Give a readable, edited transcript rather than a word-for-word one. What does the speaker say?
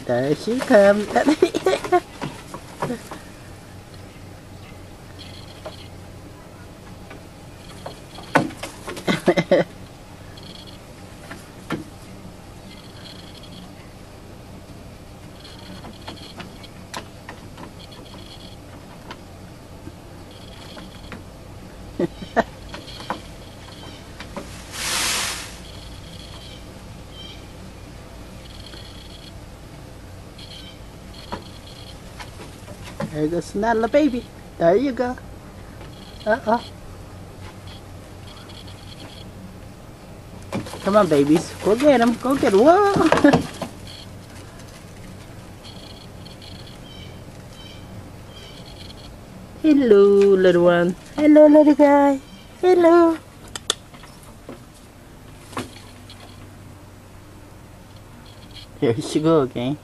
There she comes. There goes Snuggle baby. There you go. Uh-oh. Come on, babies. Go get him. Go get him. Whoa! Hello, little one. Hello, little guy. Hello. There she go again.